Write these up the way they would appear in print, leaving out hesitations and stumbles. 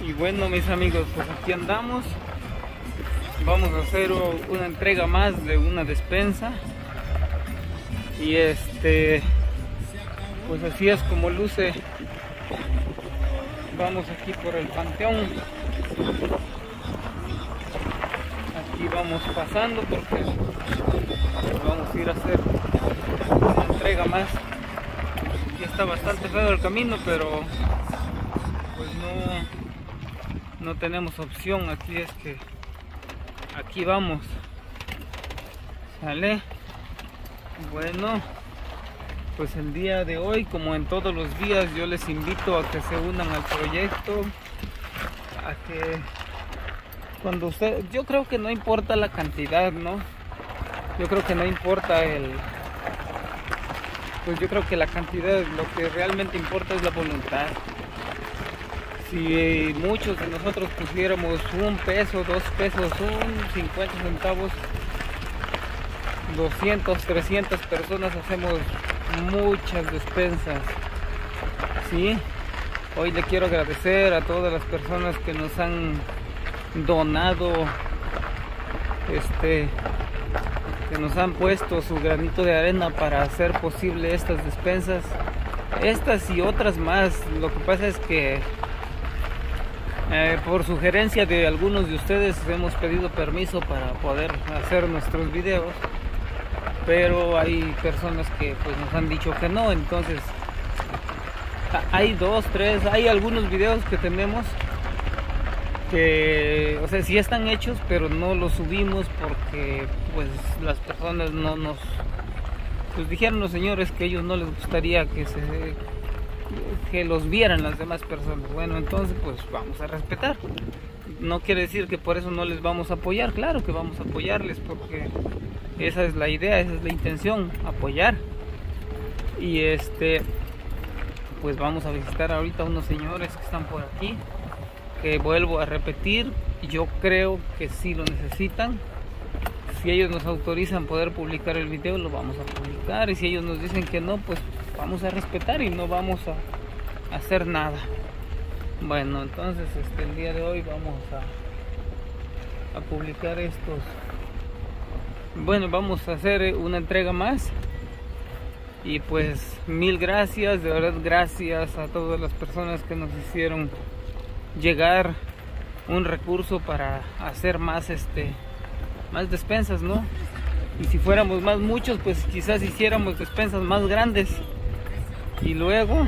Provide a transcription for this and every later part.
Y bueno, mis amigos, pues aquí andamos. Vamos a hacer una entrega más de una despensa. Y pues así es como luce. Vamos aquí por el panteón. Aquí vamos pasando porque vamos a ir a hacer una entrega más. Aquí está bastante feo el camino, pero pues no tenemos opción. Aquí es que aquí vamos. ¿Sale? Bueno, pues el día de hoy, como en todos los días, yo les invito a que se unan al proyecto, a que cuando usted, yo creo que no importa la cantidad, ¿no? Yo creo que no importa pues yo creo que la cantidad, lo que realmente importa es la voluntad. Si muchos de nosotros pusiéramos 1 peso, 2 pesos, 50 centavos, 200, 300 personas hacemos muchas despensas. ¿Sí? Hoy le quiero agradecer a todas las personas que nos han donado, que nos han puesto su granito de arena para hacer posible estas despensas, estas y otras más. Lo que pasa es que por sugerencia de algunos de ustedes hemos pedido permiso para poder hacer nuestros videos, pero hay personas que pues nos han dicho que no. Entonces hay 2, 3, hay algunos videos que tenemos que, o sea, sí están hechos, pero no los subimos porque pues las personas no nos, pues dijeron los señores que a ellos no les gustaría que los vieran las demás personas. Bueno, entonces pues vamos a respetar. No quiere decir que por eso no les vamos a apoyar. Claro que vamos a apoyarles, porque esa es la idea, esa es la intención, apoyar. Y pues vamos a visitar ahorita a unos señores que están por aquí, que vuelvo a repetir, yo creo que sí lo necesitan. Si ellos nos autorizan poder publicar el video, lo vamos a publicar, y si ellos nos dicen que no, pues vamos a respetar y no vamos a hacer nada. Bueno, entonces el día de hoy vamos a publicar estos. Bueno, vamos a hacer una entrega más. Y pues mil gracias, de verdad, gracias a todas las personas que nos hicieron llegar un recurso para hacer más más despensas, ¿no? Y si fuéramos muchos, pues quizás hiciéramos despensas más grandes. Y luego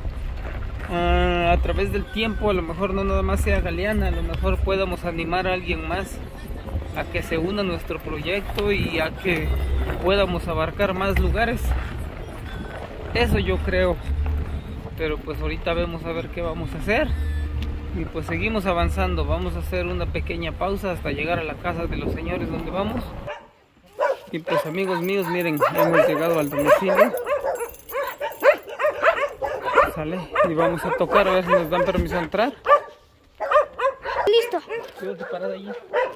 a través del tiempo, a lo mejor no nada más sea Galeana, a lo mejor podamos animar a alguien más a que se una a nuestro proyecto y a que podamos abarcar más lugares. Eso yo creo. Pero pues ahorita vemos a ver qué vamos a hacer. Y pues seguimos avanzando. Vamos a hacer una pequeña pausa hasta llegar a la casa de los señores donde vamos. Y pues amigos míos, miren, hemos llegado al domicilio. Sale, y vamos a tocar a ver si nos dan permiso a entrar. Listo. Quédate parada allí.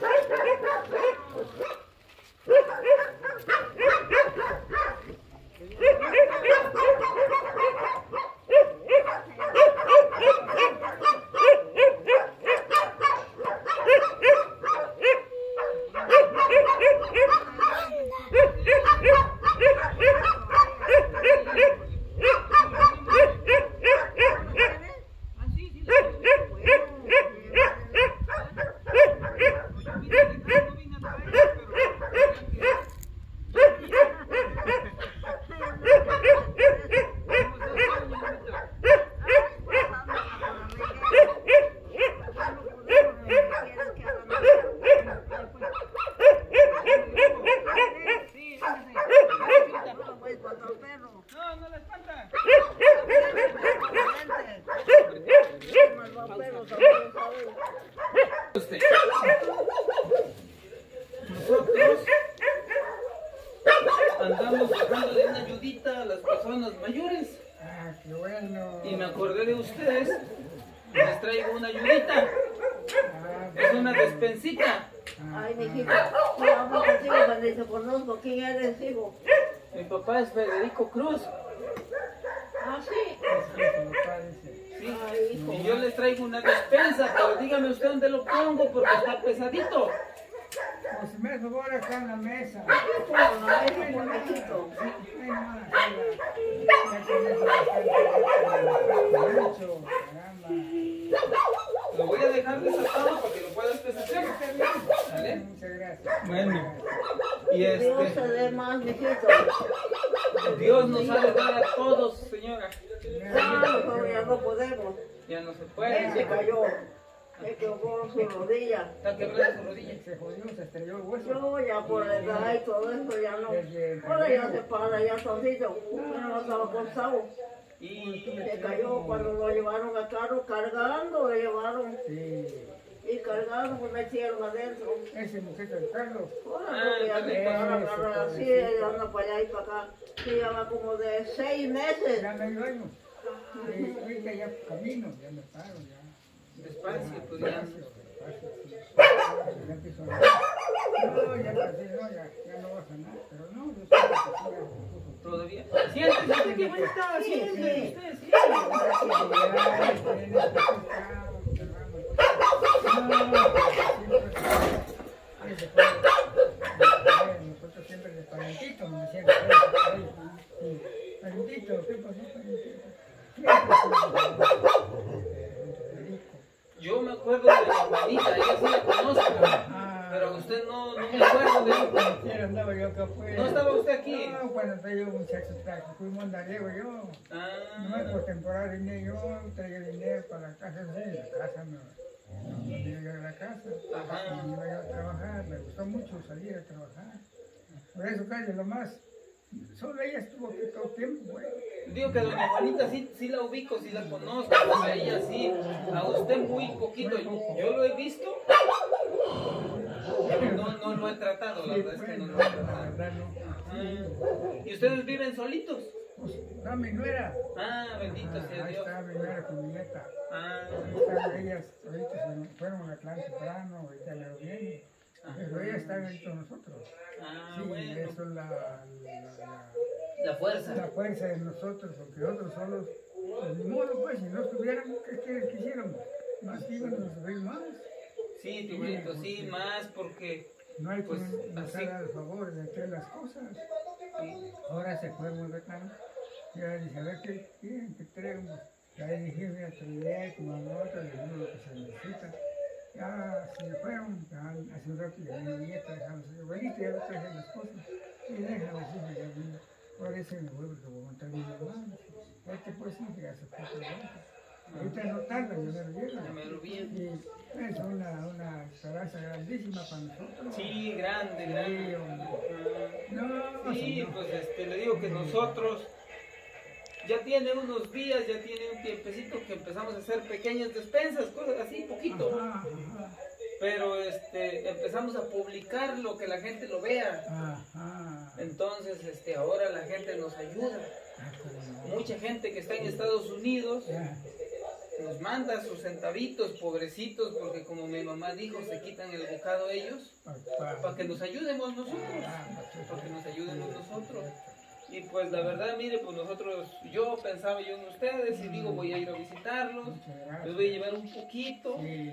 Nosotros andamos dándole una ayudita a las personas mayores. Ah, qué bueno. Y me acordé de ustedes. Les traigo una ayudita. Es una despensita. Ay, mijito, yo amo contigo cuando dice conozco quién eres, hijo. Mi papá es Federico Cruz. Ah, sí. Es que su papá dice. Sí, Sí. Ay, hijo. Y yo les traigo una despensa, pero dígame usted dónde lo pongo porque está pesadito. Pues si me hace favor acá en la mesa. Bueno, no hay un pobrecito. Ay, nomás, ya con eso bastante mucho, caramba. Lo voy a dejar desatado para que lo puedas Está pesar. bien. ¿Vale? Muchas gracias. Bueno. Y Dios se dé más, mijito. Dios nos ha de dar a todos, señora. Claro, pero ya no podemos. Ya no se Él se puede. cayó. Se quebró su rodilla. Está quebrada su rodilla. Se jodió, se estrelló el hueso. Yo ya por la edad y todo eso ya no. Ahora ya se para, ya solito. Ya no estaba acostado. Y Se cayó cuando lo llevaron al carro cargando, lo llevaron. Sí. Y cargando, pues metieron adentro. Ese muchacho del Carlos. Ahora no, ya se para agarrar así, ella anda para allá y para acá. Sí, ya va como de 6 meses. Ya medio año. Sí, ahorita ya camino, ya me paro, ya. despacio, pues ya. Despacio, sí. Ya empiezo a... No, ya casi no, ya no va a sanar, pero no, yo sé que sí, ya se puso. Todavía. Siéntese, qué bonita, Sí, siéntese, sí. usted, sí. Nosotros siempre de parentito nos decían, parentito, ¿qué pasó, parentito? Yo me acuerdo de la Juanita, ella sí la conozco, pero usted no me acuerdo de ella. Andaba yo acá afuera. ¿No estaba usted aquí? No, cuando traía un muchacho, fuimos a Andariego yo. Nomás por temporada vine yo, traía dinero para la casa, sí, la casa no iba yo a la casa. Ajá. Y iba yo a trabajar, me gustó mucho salir a trabajar. Por eso casi lo más, solo ella estuvo aquí todo el tiempo, güey. Digo que a doña Juanita sí la ubico, sí la conozco, a ella sí, a usted muy poquito. Yo lo he visto, pero no lo he tratado, la Sí, verdad es que no bueno, lo he la tratado. verdad no. Ajá. ¿Y ustedes viven solitos? Pues, no, mi nuera. Ah, bendito sea Ahí Dios. está mi nuera con mi nieta. Ah, Ahí están ellas, ahorita fueron a Atlanta temprano, ahorita me lo vienen. Pero ellas están ahí con nosotros. ah, Sí, bueno. eso es La fuerza. la fuerza de nosotros, porque nosotros solos, pues ni modo, pues, si no estuvieran, ¿qué quieres que hiciéramos? Más íbamos a sufrir más. Sí, tío bonito, sí, más porque No hay pues, quien nos así. haga el favor de hacer las cosas. sí, Ahora se fue muy bacán. Ya dice, a ver qué quieren que traigamos. Ya le dije, mira, traeré como a nosotros, le dimos lo que se necesita. Ya se fueron, ya hace un rato ya vino mi nieta, dejamos a abuelita, ya lo traje las cosas. Y déjame así, ya vino. Ahora ese me vuelve que voy a montar mi hermano. Este pues sí, ya se fue por ahorita no tarda, yo me lo llevo. ya me lo vi. Y es una esperanza grandísima para nosotros. Sí, grande, Sí, grande. hombre. Ah, No, sí, señor. pues le digo que nosotros ya tiene unos días, ya tiene un tiempecito que empezamos a hacer pequeñas despensas, cosas así, poquito. Ajá, ajá. Pero empezamos a publicar lo que la gente lo vea. Ajá. Entonces, ahora la gente nos ayuda. Mucha gente que está en Estados Unidos Ya. nos manda sus centavitos, pobrecitos, porque como mi mamá dijo, se quitan el bocado ellos, para que nos ayudemos nosotros, para que nos ayudemos nosotros. Y pues la verdad, mire, pues nosotros, yo pensaba yo en ustedes y digo, voy a ir a visitarlos, Muchas gracias. les voy a llevar un poquito, Sí.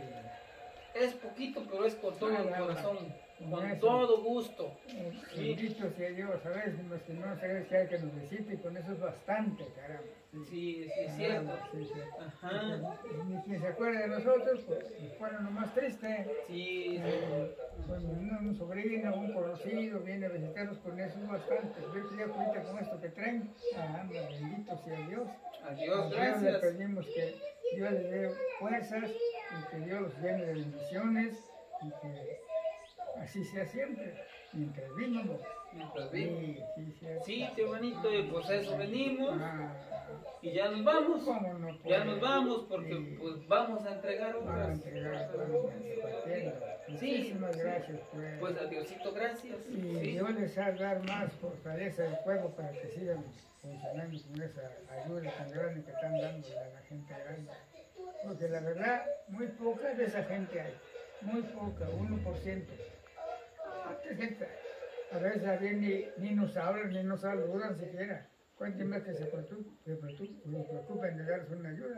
es poquito, pero es con todo el corazón, con Gracias. todo gusto. Bendito sea Dios, ¿sabes? Los que no sabes que hay que nos visite, y con eso es bastante, caramba. Sí, sí, es cierto. Caramba, sí, sí. Ajá, Ni quien se acuerde de nosotros, pues fuera lo más triste. sí, Cuando un sobrino, un conocido viene a visitarnos con eso es bastante. Yo ya ahorita con esto que traen, caramba, bendito sea Dios. adiós, A Dios le gracias. pedimos que Dios le dé fuerzas y que Dios los llene de bendiciones y que así sea siempre, mientras vivamos. Mientras vivo. Sí, Sí, qué bonito, y pues a eso venimos Ah, y ya nos vamos. ¿cómo no? Ya nos vamos porque Sí. pues vamos a entregar Vamos a otras. entregar, vamos a compartiendo. Muchísimas gracias, pues. Pues a Diosito, gracias. Y Sí. Dios les ha de dar más fortaleza de fuego para que sigan funcionando con esa ayuda tan grande que están dando a la gente grande. Porque la verdad, muy poca de esa gente hay. Muy poca, 1%. ¿Cuánta gente hay? A veces a bien ni nos hablan, ni nos saludan siquiera. Cuántas más que se preocupen de darles una ayuda.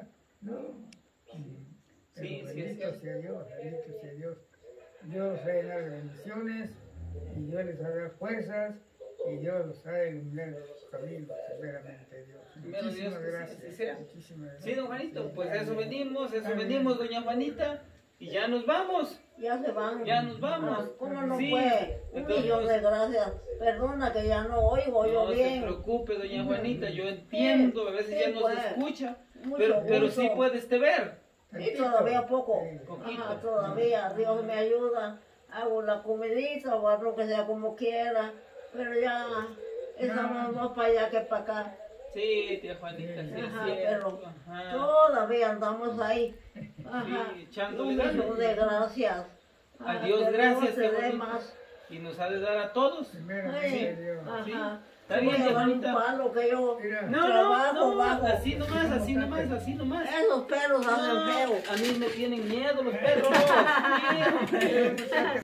¿no? Pero Sí, sí, bendito sea Dios, bendito sea Dios. Dios les ha llenado de bendiciones y Dios les ha dado fuerzas y Dios los ha iluminado en sus caminos, severamente Dios. Primero Dios, Muchísimas que sí, gracias. así sea. Muchísimas gracias. Sí, don Juanito, pues eso Amén. venimos, doña Juanita, y ya nos vamos. Ya se van. Ya nos vamos. ¿Cómo no Sí, fue? Un entonces, millón de gracias. Perdona que ya no oigo yo No se bien. preocupe, doña Juanita, yo entiendo, a veces ya no se pues. escucha, Mucho pero gusto. sí puede ver. Y todavía poco. Poquito. Ajá, todavía. Dios me ayuda. Hago la comidita o algo que sea como quiera. Pero ya estamos más para allá que para acá. Sí, tía Juanita, sí es Ajá, cierto. pero Ajá. todavía andamos ahí. Ajá. Sí, echándole Un ganas. millón de gracias. A Dios que gracias, Dios te tía dé Juanita. más. Y nos ha de dar a todos. Primeramente Ay, Dios. ajá. Está Voy bien, a llevar un Juanita. palo que yo Mira. No, trabajo no, bajo. así nomás, así nomás, así nomás. Esos perros hacen No, feo. a mí me tienen miedo los perros. Sí, hombre.